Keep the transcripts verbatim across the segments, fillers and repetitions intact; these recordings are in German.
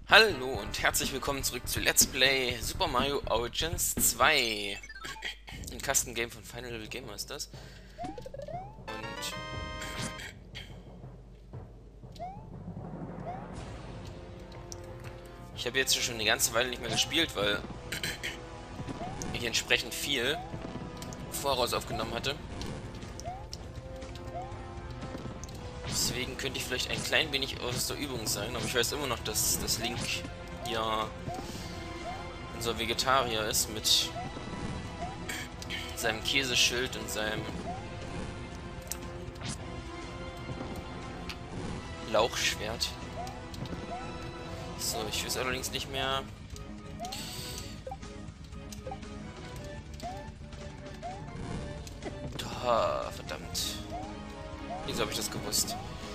Hallo und herzlich willkommen zurück zu Let's Play Super Mario Origins zwei. Ein Custom Game von Final Level Gamer ist das. Und ich habe jetzt schon eine ganze Weile nicht mehr gespielt, weil ich entsprechend viel voraus aufgenommen hatte. Deswegen könnte ich vielleicht ein klein wenig aus der Übung sein, aber ich weiß immer noch, dass das Link ja unser Vegetarier ist mit seinem Käseschild und seinem Lauchschwert. So, ich weiß allerdings nicht mehr. Ah, verdammt. Wieso habe ich das gewusst?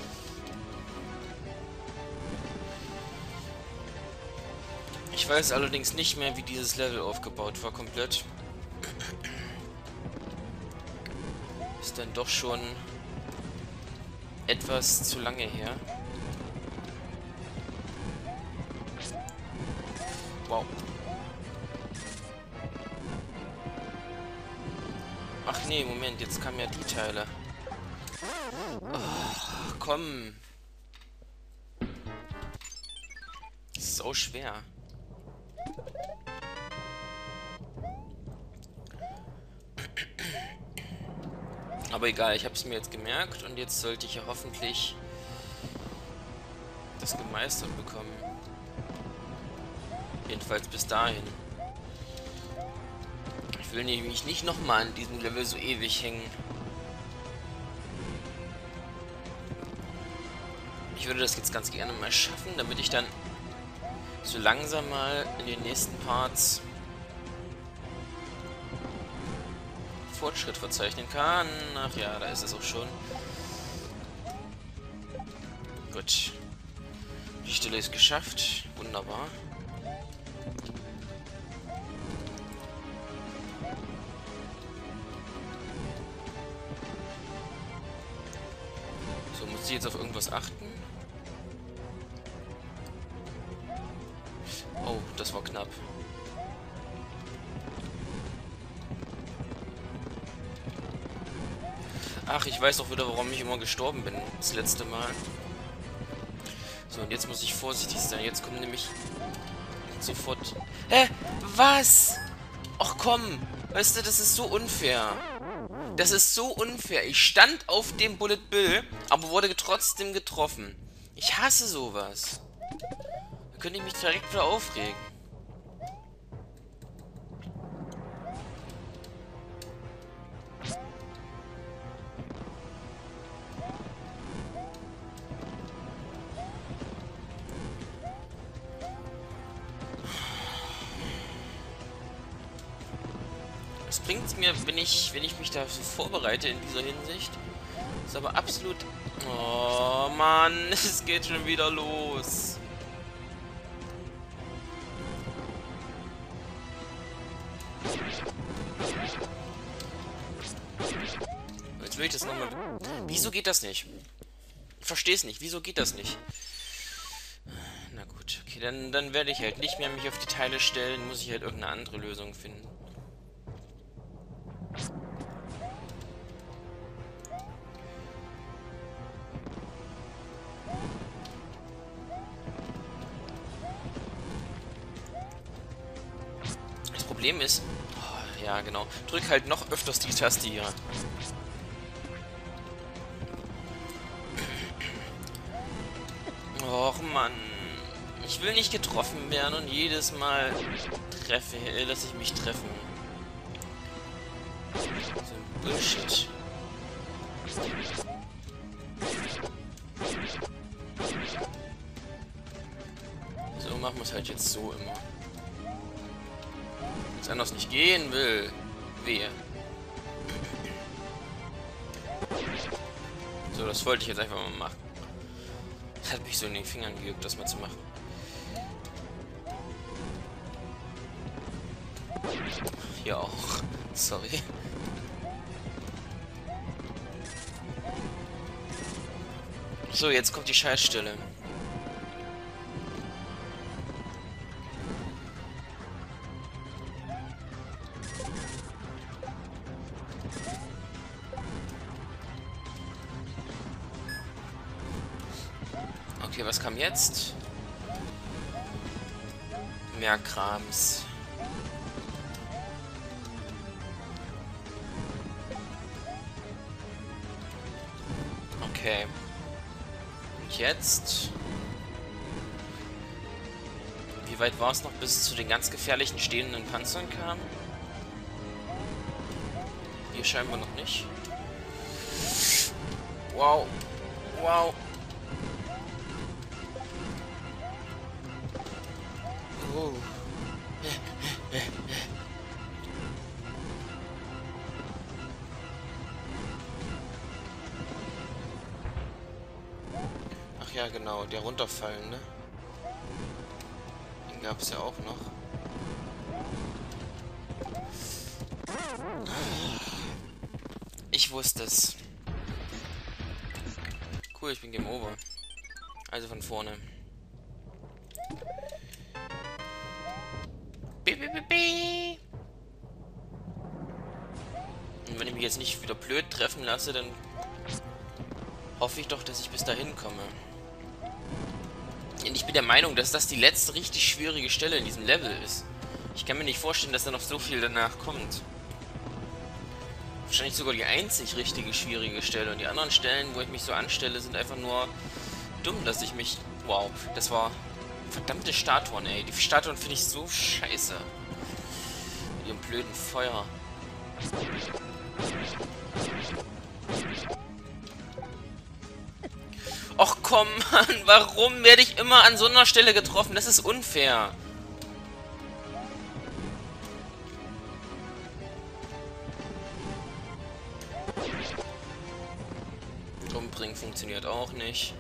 Ich weiß allerdings nicht mehr, wie dieses Level aufgebaut war, komplett. Ist dann doch schon etwas zu lange her. Wow. Ach nee, Moment, jetzt kamen ja die Teile. Oh, komm. So schwer. Aber egal, ich habe es mir jetzt gemerkt und jetzt sollte ich ja hoffentlich das gemeistert bekommen. Jedenfalls bis dahin. Ich will nämlich nicht nochmal an diesem Level so ewig hängen. Ich würde das jetzt ganz gerne mal schaffen, damit ich dann so langsam mal in den nächsten Parts Fortschritt verzeichnen kann. Ach ja, da ist es auch schon. Gut. Die Stelle ist geschafft. Wunderbar. So, muss ich jetzt auf irgendwas achten? Oh, das war knapp. Ach, ich weiß auch wieder, warum ich immer gestorben bin. Das letzte Mal. So, und jetzt muss ich vorsichtig sein. Jetzt kommen nämlich sofort... Hä? Was? Ach komm. Weißt du, das ist so unfair. Das ist so unfair. Ich stand auf dem Bullet Bill, aber wurde trotzdem getroffen. Ich hasse sowas. Da könnte ich mich direkt wieder aufregen. Was bringt's mir, wenn ich, wenn ich mich da so vorbereite in dieser Hinsicht? Ist aber absolut... Oh Mann, es geht schon wieder los. Jetzt will ich das nochmal... Wieso geht das nicht? Ich verstehe es nicht. Wieso geht das nicht? Na gut, okay, dann, dann werde ich halt nicht mehr mich auf die Teile stellen. Muss ich halt irgendeine andere Lösung finden. Das Problem ist... Oh, ja, genau. Drück halt noch öfters die Taste hier. Och Mann. Ich will nicht getroffen werden und jedes Mal treffe, äh, dass ich mich treffen. So ein Bullshit. So machen wir es halt jetzt so immer. Wenn es anders nicht gehen will. Wehe. So, das wollte ich jetzt einfach mal machen. Das hat mich so in den Fingern gejuckt, das mal zu machen. Hier auch. Sorry. So, jetzt kommt die Scheißstelle. Okay, was kam jetzt? Mehr Krams. Okay. Und jetzt? Wie weit war es noch, bis es zu den ganz gefährlichen stehenden Panzern kam? Hier scheinbar noch nicht. Wow. Wow. Oh. Ach ja, genau, der runterfallen, ne? Den gab es ja auch noch. Ich wusste es. Cool, ich bin Game Over. Also von vorne. Bi, bi, bi, bi. Und wenn ich mich jetzt nicht wieder blöd treffen lasse, dann hoffe ich doch, dass ich bis dahin komme. Und ich bin der Meinung, dass das die letzte richtig schwierige Stelle in diesem Level ist. Ich kann mir nicht vorstellen, dass da noch so viel danach kommt. Wahrscheinlich sogar die einzig richtige schwierige Stelle. Und die anderen Stellen, wo ich mich so anstelle, sind einfach nur dumm, dass ich mich... Wow, das war... Verdammte Statuen, ey. Die Statuen finde ich so scheiße. Mit ihrem blöden Feuer. Och komm, Mann, warum werde ich immer an so einer Stelle getroffen? Das ist unfair. Umbringen funktioniert auch nicht.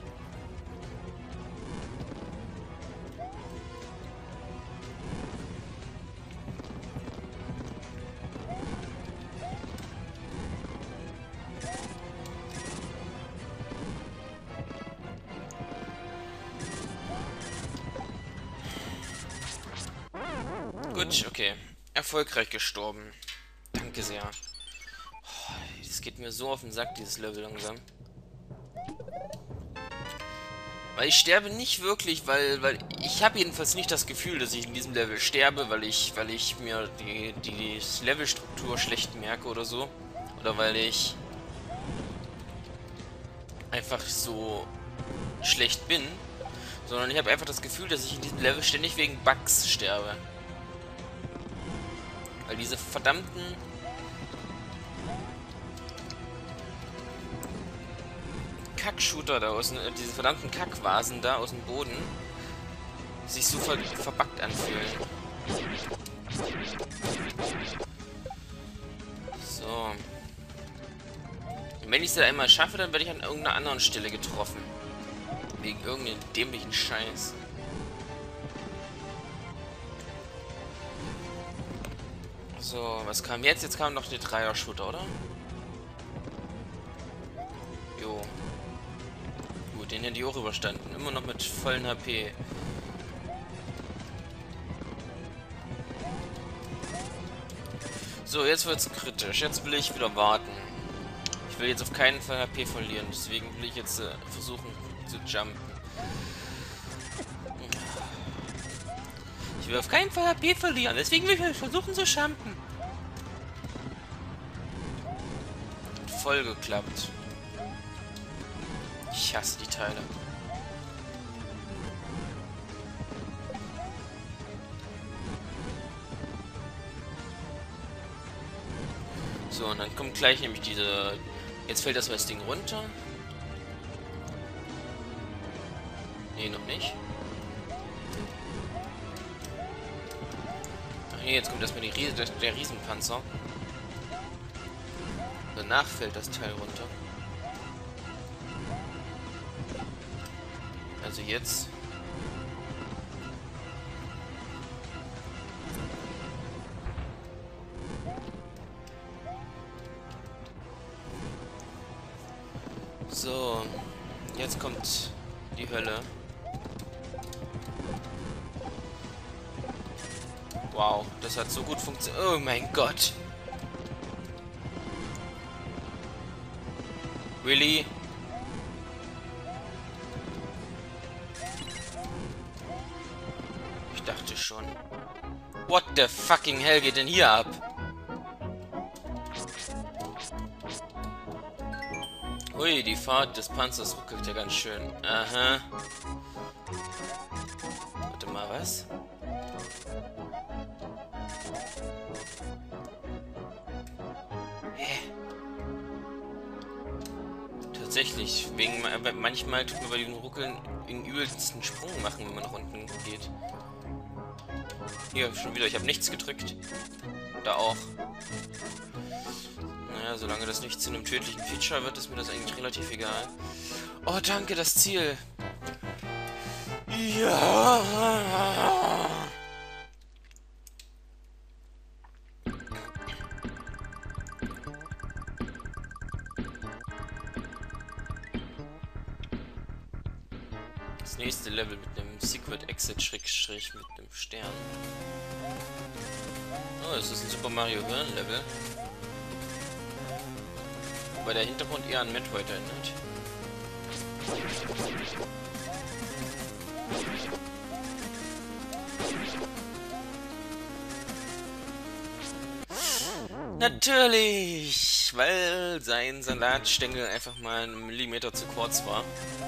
Gut, okay. Erfolgreich gestorben. Danke sehr. Oh, das geht mir so auf den Sack, dieses Level langsam. Weil ich sterbe nicht wirklich, weil, weil ich habe jedenfalls nicht das Gefühl, dass ich in diesem Level sterbe, weil ich, weil ich mir die, die, die Levelstruktur schlecht merke oder so. Oder weil ich einfach so schlecht bin. Sondern ich habe einfach das Gefühl, dass ich in diesem Level ständig wegen Bugs sterbe. Weil diese verdammten... Kackshooter da aus, diese verdammten Kackvasen da aus dem Boden sich so ver verbuggt anfühlen. So. Und wenn ich es dann einmal schaffe, dann werde ich an irgendeiner anderen Stelle getroffen. Wegen irgendeinem dämlichen Scheiß. So, was kam jetzt? Jetzt kam noch der Dreier-Shooter, oder? Jo. Gut, den hätte ich auch überstanden. Immer noch mit vollen H P. So, jetzt wird's kritisch. Jetzt will ich wieder warten. Ich will jetzt auf keinen Fall H P verlieren. Deswegen will ich jetzt äh, versuchen zu jumpen. Ich will auf keinen Fall H P verlieren. Deswegen will ich versuchen zu jumpen. Voll geklappt. Ich hasse die Teile. So, und dann kommt gleich nämlich diese... Jetzt fällt das das Ding runter. Nee, noch nicht. Ach nee, jetzt kommt erstmal die Ries der, der Riesenpanzer. Danach fällt das Teil runter. Also jetzt. So. Jetzt kommt die Hölle. Wow, das hat so gut funktioniert. Oh mein Gott. Really? Ich dachte schon. What the fucking hell geht denn hier ab? Ui, die Fahrt des Panzers ruckelt ja ganz schön. Aha. Warte mal, was? Hä? Tatsächlich, wegen manchmal tut man bei diesem Ruckeln den übelsten Sprung machen, wenn man nach unten geht. Hier, schon wieder, ich habe nichts gedrückt. Da auch. Naja, solange das nicht zu einem tödlichen Feature wird, ist mir das eigentlich relativ egal. Oh, danke, das Ziel. Ja. Das nächste Level mit einem Secret Exit Schrägstrich mit einem Stern. Oh, das ist ein Super Mario Hirn Level. Wobei der Hintergrund eher an Metroid erinnert. Natürlich! Weil sein Salatstängel einfach mal einen Millimeter zu kurz war.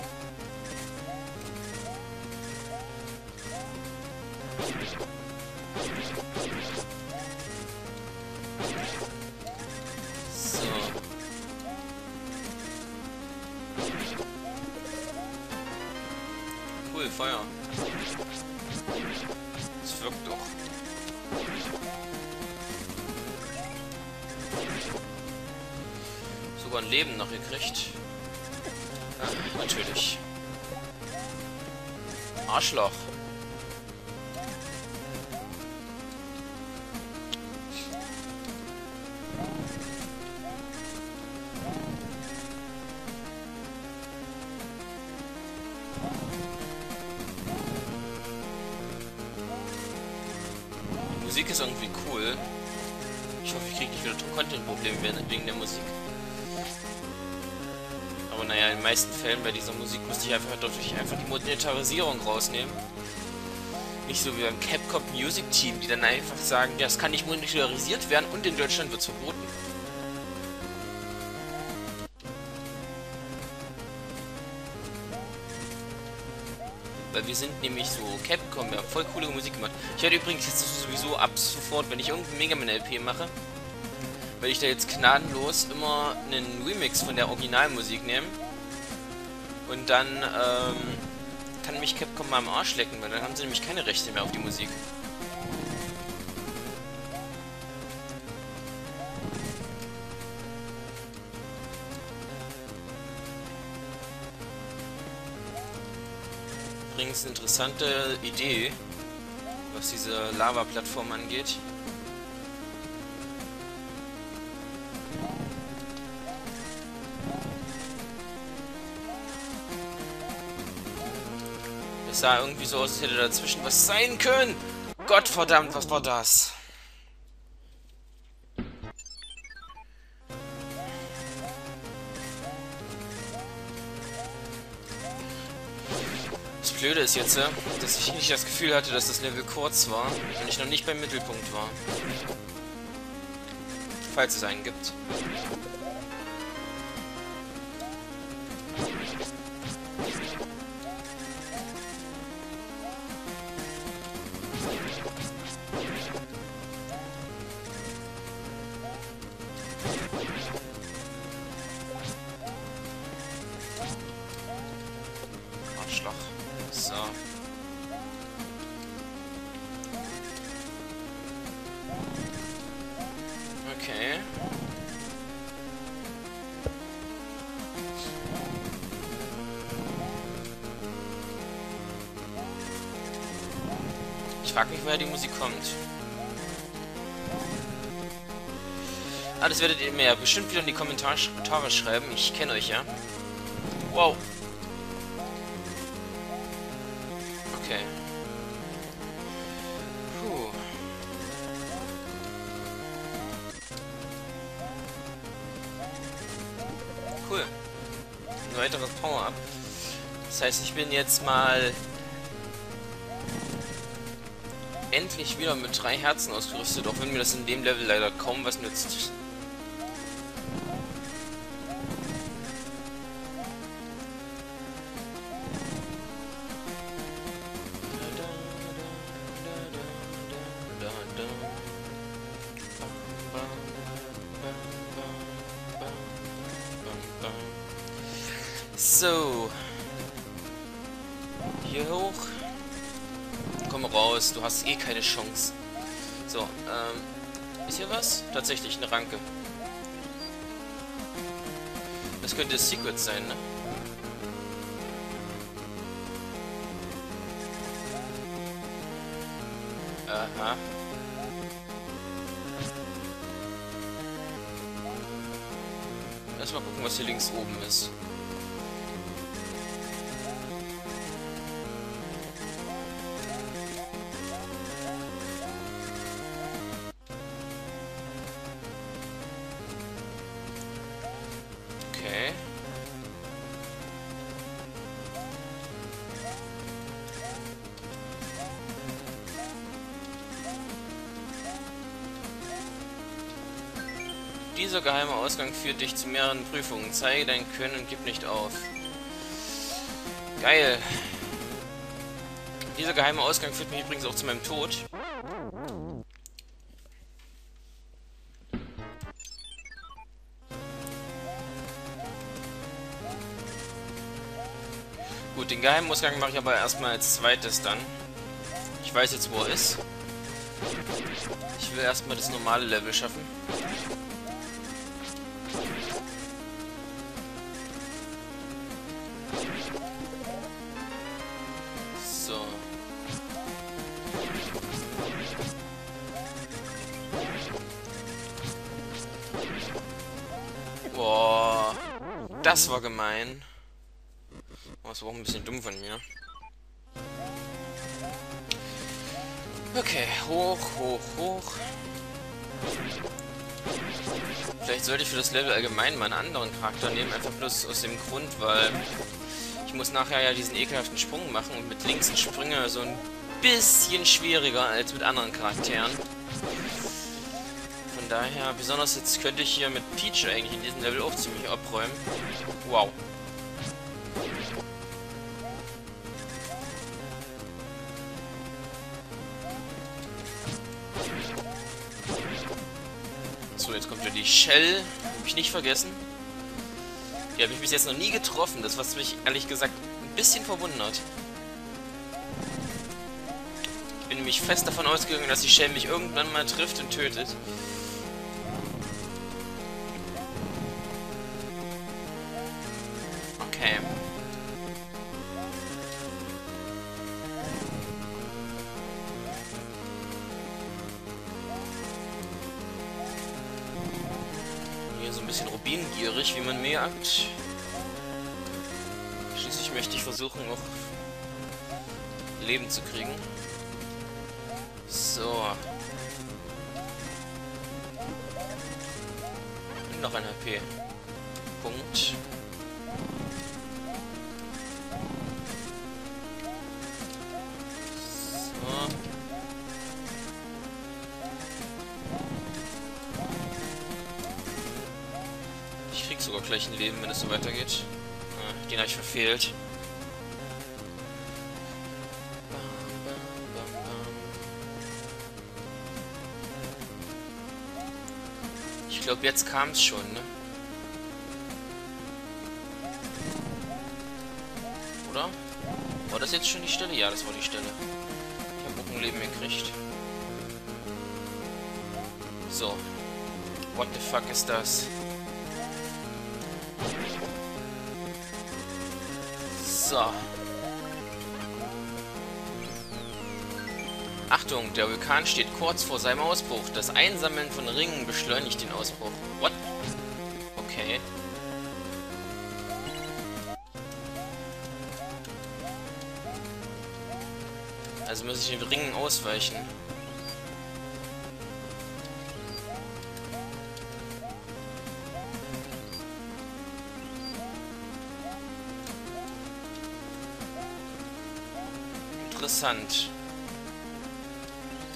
So. Cool, Feuer. Das wirkt doch. Sogar ein Leben noch gekriegt. Ach, natürlich. Arschloch. Die Musik ist irgendwie cool. Ich hoffe, ich kriege nicht wieder Content-Probleme wegen der Musik. Aber naja, in den meisten Fällen bei dieser Musik musste ich einfach dadurch einfach die Monetarisierung rausnehmen. Nicht so wie beim Capcom Music Team, die dann einfach sagen, ja, es kann nicht monetarisiert werden und in Deutschland wird es verboten. Weil wir sind nämlich so Capcom, wir haben voll coole Musik gemacht. Ich werde übrigens jetzt sowieso ab sofort, wenn ich irgendein Mega Man L P mache, werde ich da jetzt gnadenlos immer einen Remix von der Originalmusik nehmen. Und dann ähm, kann mich Capcom mal am Arsch lecken, weil dann haben sie nämlich keine Rechte mehr auf die Musik. Übrigens eine interessante Idee, was diese Lava-Plattform angeht. Es sah irgendwie so aus, als hätte dazwischen was sein können. Gottverdammt, was war das? Das Blöde ist jetzt, dass ich nicht das Gefühl hatte, dass das Level kurz war und ich noch nicht beim Mittelpunkt war. Falls es einen gibt. Arschloch. So. Okay. Ich frage mich, woher die Musik kommt. Ah, das werdet ihr mir ja bestimmt wieder in die Kommentare schreiben. Ich kenne euch ja. Wow. Okay. Puh. Cool. Ein weiteres Power-Up. Das heißt, ich bin jetzt mal endlich wieder mit drei Herzen ausgerüstet, auch wenn mir das in dem Level leider kaum was nützt. So. Hier hoch. Komm raus, du hast eh keine Chance. So, ähm. Ist hier was? Tatsächlich eine Ranke. Das könnte das Secret sein, ne? Aha. Erstmal gucken, was hier links oben ist. Okay. Dieser geheime Ausgang führt dich zu mehreren Prüfungen. Zeige dein Können und gib nicht auf. Geil. Dieser geheime Ausgang führt mich übrigens auch zu meinem Tod. Gut, den geheimen Ausgang mache ich aber erstmal als zweites dann. Ich weiß jetzt, wo er ist. Ich will erstmal das normale Level schaffen. So. Boah. Das war gemein. Das war auch ein bisschen dumm von mir. Okay, hoch, hoch, hoch. Vielleicht sollte ich für das Level allgemein mal einen anderen Charakter nehmen, einfach bloß aus dem Grund, weil ich muss nachher ja diesen ekelhaften Sprung machen und mit links sind Sprünge so ein bisschen schwieriger als mit anderen Charakteren. Von daher, besonders jetzt könnte ich hier mit Peach eigentlich in diesem Level auch ziemlich abräumen. Wow. So, jetzt kommt ja die Shell. Hab ich nicht vergessen. Die habe ich bis jetzt noch nie getroffen. Das, was mich ehrlich gesagt ein bisschen verwundert. Ich bin nämlich fest davon ausgegangen, dass die Shell mich irgendwann mal trifft und tötet. Okay. So ein bisschen rubingierig, wie man merkt. Schließlich möchte ich versuchen, noch Leben zu kriegen. So. Und noch ein H P. Punkt. So. Ich krieg sogar gleich ein Leben, wenn es so weitergeht. Ah, den habe ich verfehlt. Ich glaube, jetzt kam es schon, ne? Oder? War das jetzt schon die Stelle? Ja, das war die Stelle. Ich habe auch ein Leben gekriegt. So. What the fuck ist das? So. Achtung, der Vulkan steht kurz vor seinem Ausbruch. Das Einsammeln von Ringen beschleunigt den Ausbruch. What? Okay. Also muss ich den Ringen ausweichen. Interessant.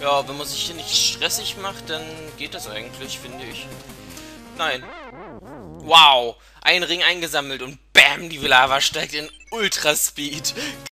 Ja, wenn man sich hier nicht stressig macht, dann geht das eigentlich, finde ich. Nein. Wow. Ein Ring eingesammelt und bam, die Lava steigt in Ultraspeed.